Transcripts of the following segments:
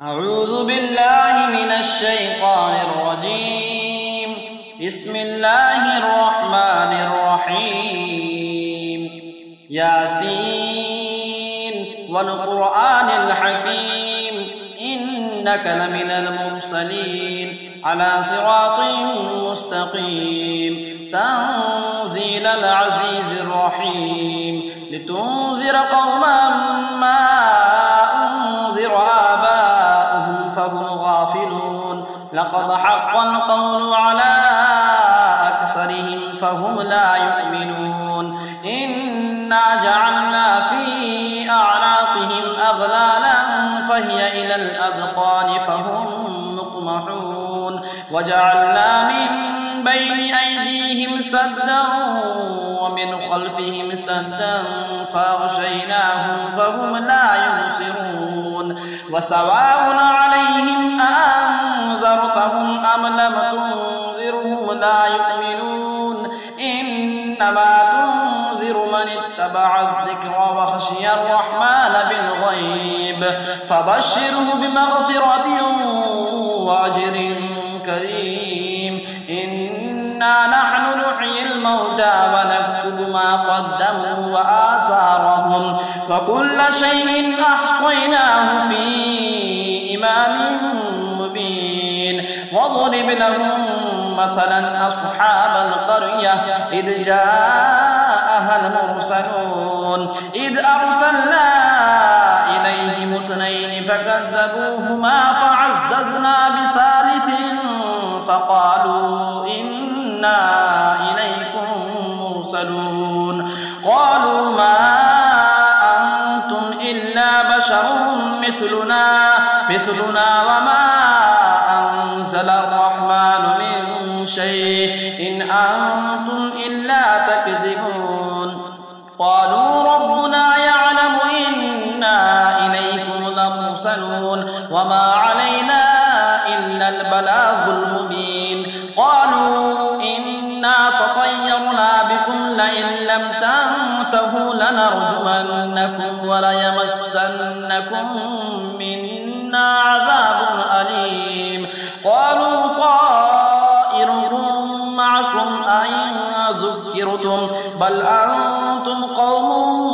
أعوذ بالله من الشيطان الرجيم. بسم الله الرحمن الرحيم. ياسين والقرآن الحكيم إنك لمن المرسلين على صراط مستقيم تنزيل العزيز الرحيم لتنذر قوما ما أنذر آباؤهم فهم غافلون لقد حق القول على أكثرهم فهم لا يؤمنون إنا جعلنا في أعناقهم أغلالا فهي إلى الأذقان فهم مقمحون وجعلنا من بين أيديهم سدا ومن خلفهم سدا فأغشيناهم فهم لا يبصرون وسواء عليهم أأنذرتهم أم لم تنذرهم لا يؤمنون إنما تنذر من اتبع الذكر وخشي الرحمن بالغيب فبشره بمغفرة وأجر كريم. إنا نحن نحيي الموتى ونكتب ما قدموا وآثارهم وكل شيء أحصيناه في إمام مبين. واضرب لهم مثلا أصحاب القرية إذ جاءها المرسلون إذ أرسلنا إليهم اثنين فكذبوهما فعززنا بثالث فقالوا إنا إليكم مرسلون. قالوا ما أنتم إلا بشر مثلنا وما أنزل الرحمن من شيء إن أنتم إلا تكذبون. قالوا ربنا يعلم إنا إليكم لمرسلون وما علينا إلا البلاغ المبين. قالوا إنا تطيرنا بكم لئن لم تنتهوا لنرجمنكم وليمسنكم منا عذاب أليم. قالوا طائركم معكم أئن ذكرتم بل أنتم قوم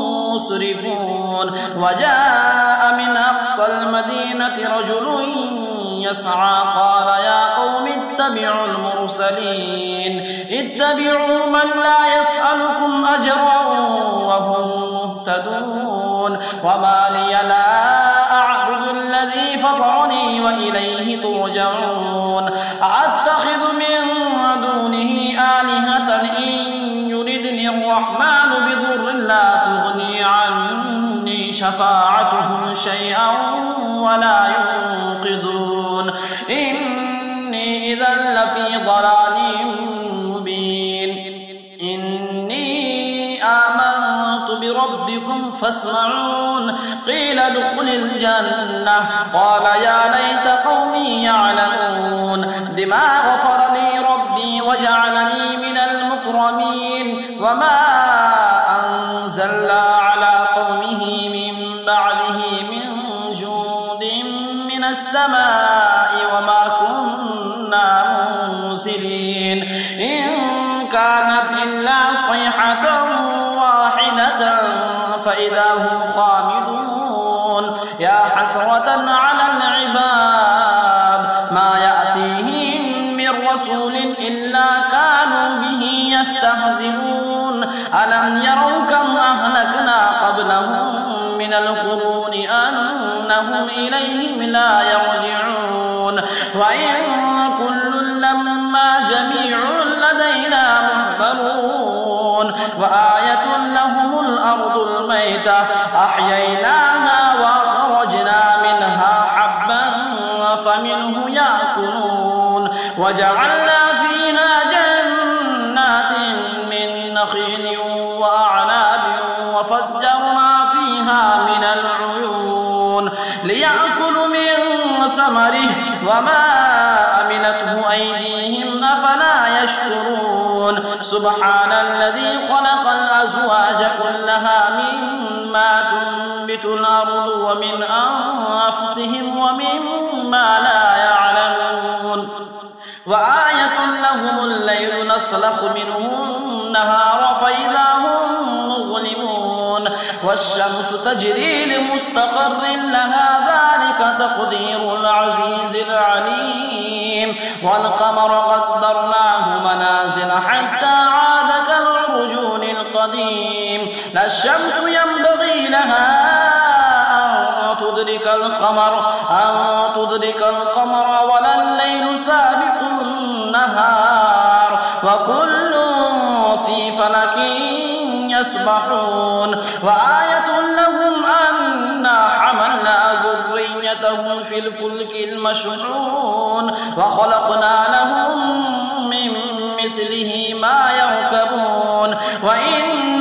مسرفون. وجاء من أقصى المدينة رجل يسعى قال يا قوم اتبعوا المرسلين اتبعوا من لا يسألكم أجرا وهم مهتدون. وما لي لا أعبد الذي فطرني وإليه ترجعون. أتخذ من دونه آلهة إن يردني الرحمن بضر لا تغني عني شفاعتهم شيئا ولا ينقذون. إني إذا لفي ضلال مبين. إني آمنت بربكم فاسمعون. قيل ادخل الجنة قال يا ليت قومي يعلمون بما غفر لي ربي وجعلني من المكرمين. وما أنزلنا على قومه من بعده من جود من السماء وما كنا منزلين إن كانت إلا صيحة واحدة فإذا هم خامدون. يا حسرة على العباد ما يأتيهم من رسول إلا كانوا به يستهزئون. ألم يروا كم أهلكنا قبلهم من القرون أنهم إليهم لا يرجعون. وإن كل لما جميع لدينا محضرون. وآية لهم الأرض الميتة أحييناها وأخرجنا منها حبا فمنه يأكلون. وجعلنا فيها جنات من نخيل وأعناب وفجرنا فيها من العيون ليأكلوا من وثمره وما عملته أيديهم أفلا يشكرون سبحان الذي خلق الأزواج كلها مما تنبت الأرض ومن أنفسهم ومما لا يعلمون وآية لهم الليل نسلخ منه النهار فإذا هم مظلمون والشمس تجري لمستقر لها ذلك تقدير العزيز العليم والقمر قدرناه منازل حتى عاد كالعرجون القديم لا الشمس ينبغي لها أن تدرك القمر ولا الليل سابق النهار وكل في فلك يسبحون وآية لهم أنا حملنا ذريتهم في الفلك المشحون وخلقنا لهم من مثله ما يركبون وإن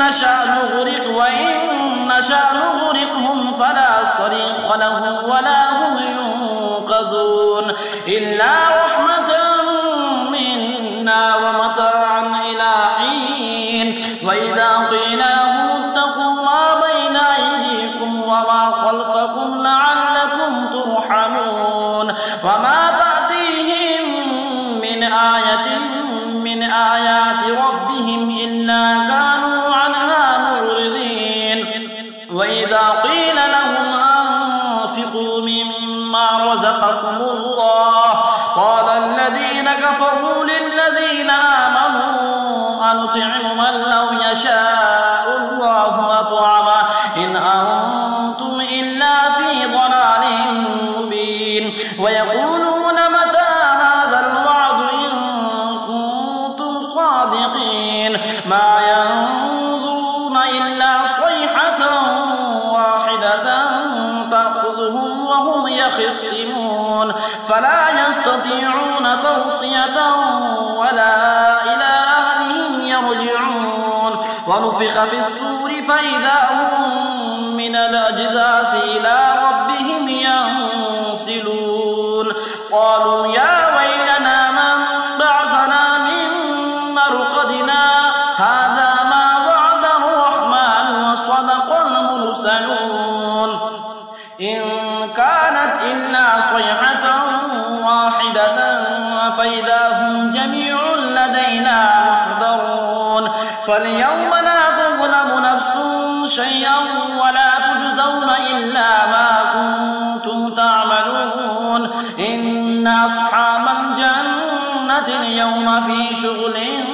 نشأ نغرقهم فلا صريخ لهم ولا هم ينقذون إلا رحمة منا ومتاعا إلى حين وإذا قيل لهم اتقوا ما بين أيديكم وما خلفكم لعلكم ترحمون وما تأتيهم من آية من آيات ربهم إلا كانوا عنها معرضين وإذا قيل لهم أنفقوا مما رزقكم الله قال الذين كفروا للذين آمنوا أنطعم من لو يشاء الله أطعمه إن أنتم إلا في ضلال مبين ويقولون متى هذا الوعد إن كنتم صادقين ما ينظرون إلا صيحة واحدة تأخذهم وهم يخصمون فلا يستطيعون توصية ولا إلى أهلهم يرجعون ونفخ في الصور فإذا هم من الأجداث إلى ربهم ينسلون قالوا يا ويلنا من بعثنا من مرقدنا هذا ما وعد الرحمن وصدق المرسلون إن كانت إلا صيحة واحدة فإذا هم جميع لدينا محضرون فاليوم لا تظلم نفس شيئا ولا تجزون إلا ما كنتم تعملون إن أصحاب الجنة اليوم في شغل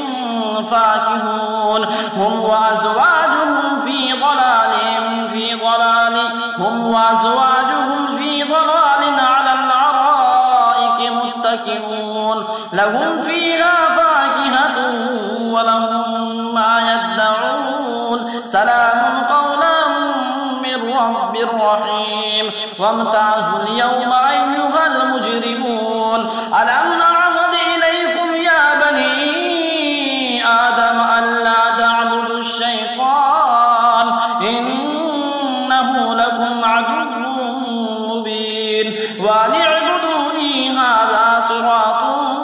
فاكهون هم وأزواجهم في ضلال على الأرائك متكئون لهم فيها فاكهة ولهم ما يدعون سلام قولا من رب رحيم وامتازوا اليوم أيها المجرمون ألم نعهد إليكم يا بني آدم ألا تعبدوا الشيطان إنه لكم عدو مبين وأن اعبدوني هذا صراط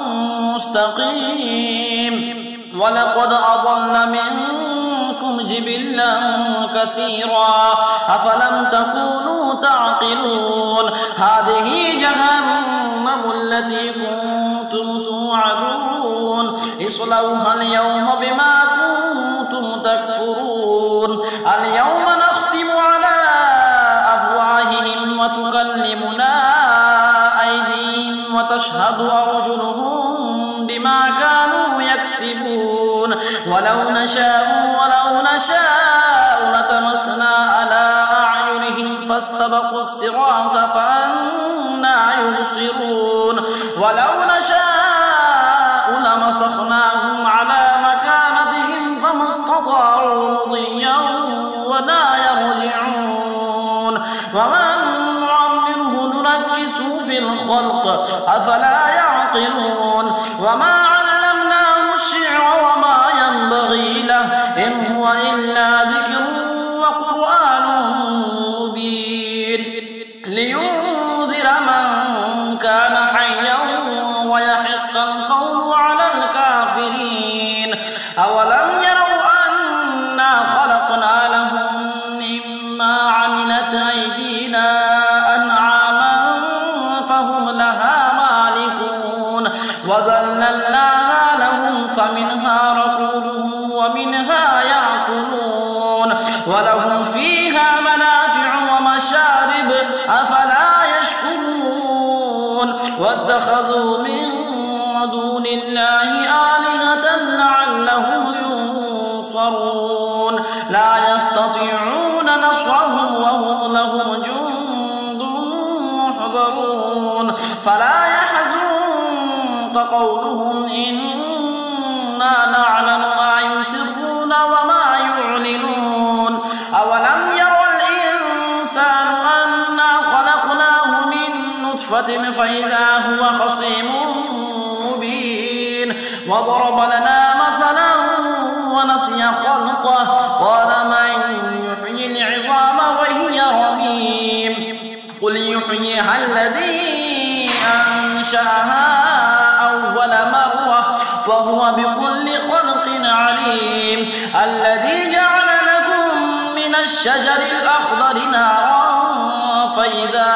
مستقيم ولقد أضل منكم جبلا كثيرا أفلم تكونوا تعقلون هذه جهنم التي كنتم توعدون اصلوها اليوم بما كنتم تكفرون اليوم نختم على أفواههم وتكلمنا أيديهم وتشهد أرجلهم بما كانوا يكسبون ولو نشاء لتمسنا على أعينهم فاستبقوا الصراط فأنى يبصرون ولو نشاء لمسخناهم على مكانتهم فما استطاعوا مضيا ولا يرجعون ومن نعمره ننكسه في الخلق أفلا يعقلون وما علمناه الشعر وما ينبغي له إن هو إلا ذكر وقرآن مبين لينذر من الكافرين. أولم يروا أنا خلقنا لهم مما عملت أيدينا أنعاما فهم لها مالكون وذللناها لهم فمنها ركوبهم ومنها يأكلون ولهم فيها منافع ومشارب أفلا يشكرون واتخذوا من دون الله آلهة لعلهم ينصرون لا يستطيعون نصرهم وهم لهم جند محضرون فلا يحزنك قولهم إنا نعلم ما يسرون وما يعلنون أولم ير الإنسان أنا خلقناه من نطفة فإذا هو خصيم مبين وضرب لنا مثلا ونسي خلقه قال من يحيي العظام وهي رميم قل يحييها الذي أنشأها أول مرة وهو بكل خلق عليم الذي جعل لكم من الشجر الأخضر نارا فإذا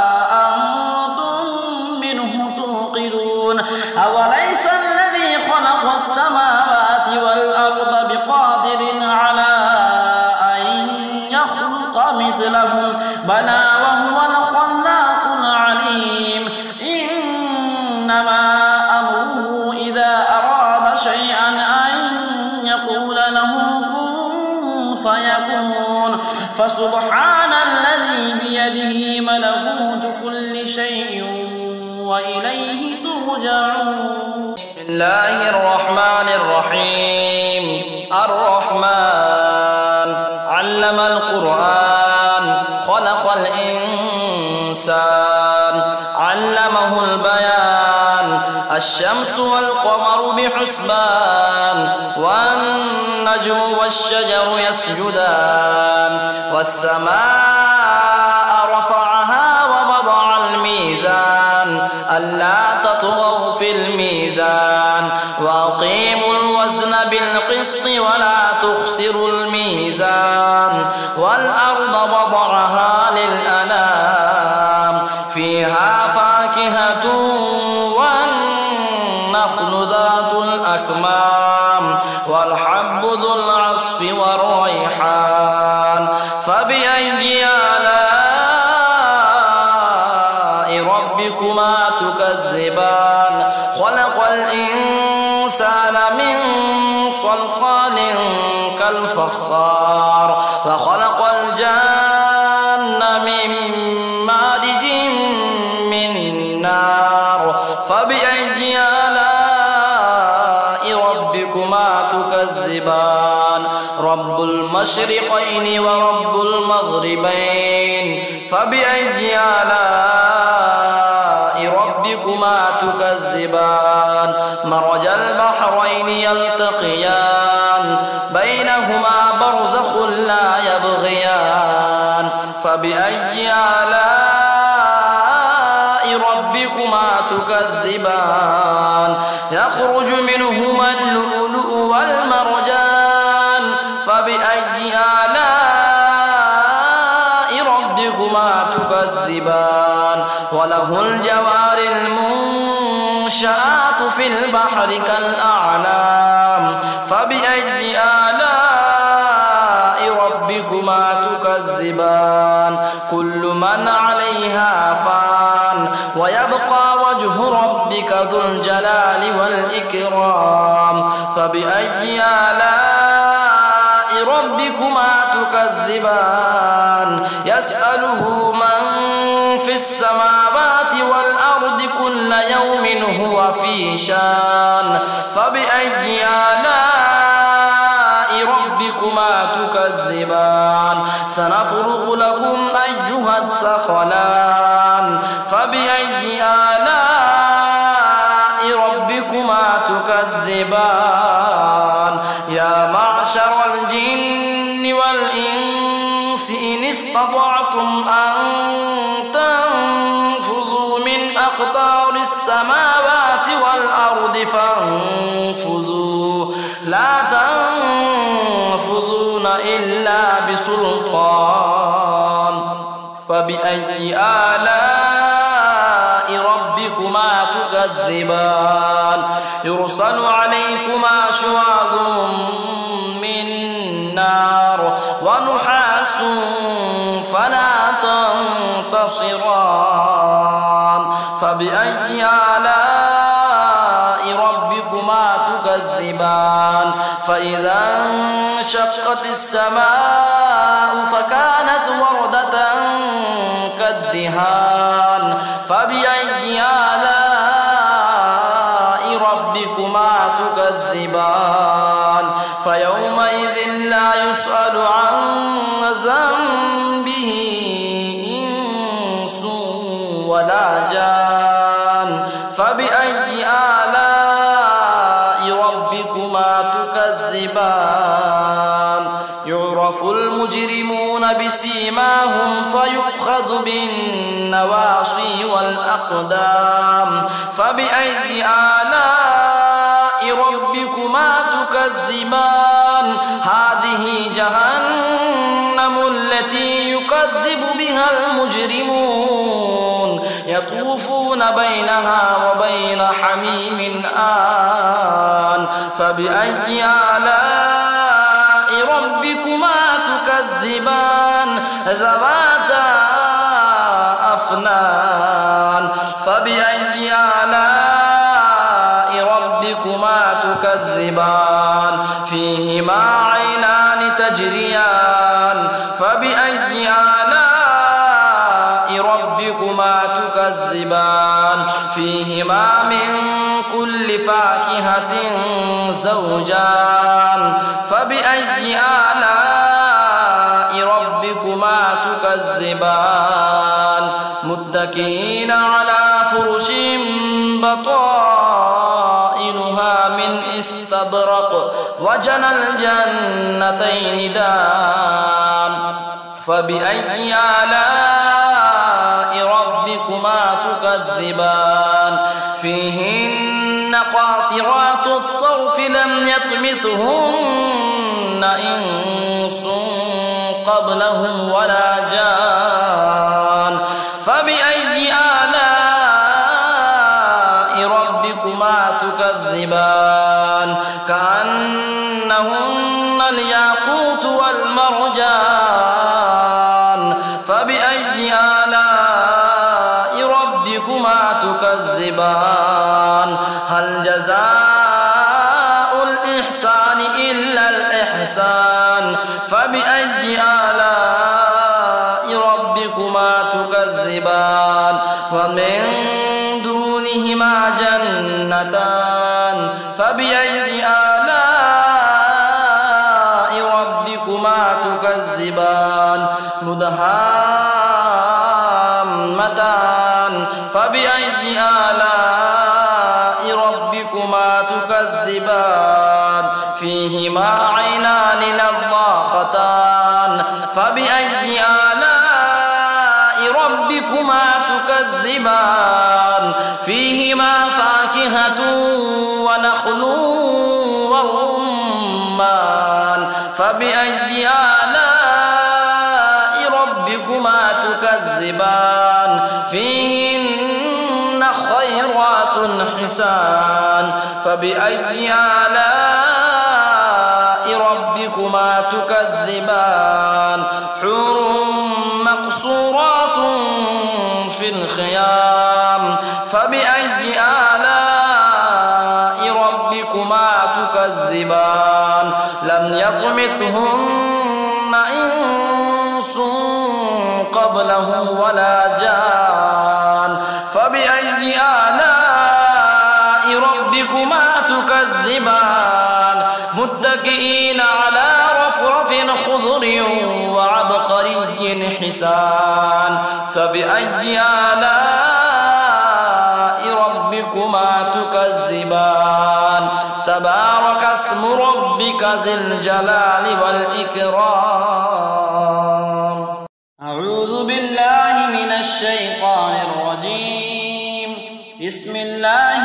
أنتم منه توقدون أوليس الذي خلق السماوات والأرض بقادر على أن يخلق مثلهم بلى وهو الخلاق العليم إنما أمره إذا أراد شيئا أن يقول له كن فيكون فسبحان الذي بيده ملكوت كل شيء وإليه ترجعون. بسم الله الرحمن الرحيم. الرحمن علم القرآن خلق الإنسان علمه البيان الشمس والقمر بحسبان والنجم والشجر يسجدان والسماء رفعها ووضع الميزان ألا تطغوا في الميزان وأقيموا الوزن بالقسط ولا تخسروا الميزان والأرض وضعها للأنام فيها فاكهة والنخل ذات الأكمام والحب ذو العصف والريحان فبأي آلاء ربكما تكذبان خلق الإنسان من صلصال كالفخار وخلق الجن من مارج من نار فبأي آلاء ربكما تكذبان رب المشرقين ورب المغربين فبأي آلاء ربكما تكذبان مرج البحرين يلتقيان بينهما برزخ لا يبغيان فبأي آلاء ربكما تكذبان يخرج منهما اللؤلؤ والمرجان فبأي آلاء ربكما تكذبان وله الجوار المنشآت في البحر كالأعلام فبأي آلاء ربكما تكذبان كل من عليها فان ويبقى وجه ربك ذو الجلال والإكرام فبأي آلاء ربكما تكذبان يسأله من في السماوات والأرض كل يوم هو في شان فبأي آلاء ربكما تكذبان سنفرغ لكم أيها الثقلان فبأي آلاء ربكما تكذبان يا معشر الجن والإنس إن استطعتم أن تنفذوا من أقطار السماوات والأرض فانفذوا سلطان فبأي آلاء ربكما تكذبان يرسل عليكما شواظ من نار ونحاس فلا تنتصران فبأي آلاء ربكما تكذبان فإذا انشقت السماء فكانت وردة كالدهان فبأي آلاء ربكما تكذبان فيومئذ لا يسأل عن ذنبه إنس ولا جان فبأي آلاء ربكما تكذبان يعرف المجرمون بسيماهم فيؤخذ بالنواصي والأقدام فبأي آلاء ربكما تكذبان هذه جهنم التي يكذب بها المجرمون يطوفون بينها وبين حميم آن فبأي آلاء ربكما تكذبان ذواتا أفنان فبأي آلاء ربكما تكذبان فيهما عينان تجريان فبأي آلاء ربكما تكذبان فيهما من كل فاكهة زوجان فبأي آلاء ربكما تكذبان متكئين على فرش بطائنها من استبرق وجنى الجنتين دان فبأي آلاء ربكما تكذبان فيهن قاصرات الطرف لم يطمثهن إنس قبلهم ولا جان فبأي آلاء ربكما تكذبان كأنهن الياقوت والمرجان فبأي آلاء ربكما تكذبان هل جزاء الإحسان إلا الإحسان فبأي آلاء ربكما تكذبان ومن دونهما جنتان فبأي آلاء ربكما تكذبان مدهامتان فبأي آلاء ربكما تكذبان فيهما عينان نضاختان فبأي آلاء ربكما تكذبان فيهما فاكهة ونخل ورمان فبأي آلاء ربكما تكذبان فيهن خيرات حسان فبأي آلاء ربكما تكذبان حور مقصورات في الخيام فبأي آلاء ربكما تكذبان لم يطمثهن إنس قبلهم ولا جان فبأي آلاء ربكما تكذبان متكئين على رفرف خضر وعبقري حسان فبأي آلاء ربكما تكذبان تبارك اسم ربك ذي الجلال والإكرام أعوذ بالله من الشيطان الرجيم بسم الله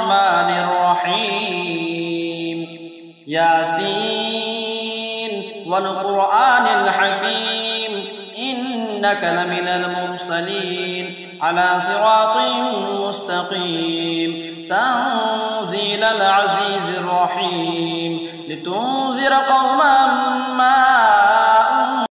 الرحمن الرحيم ياسين والقرآن الحكيم إنك لمن المرسلين على صراط مستقيم تنزيل العزيز الرحيم لتنذر قوما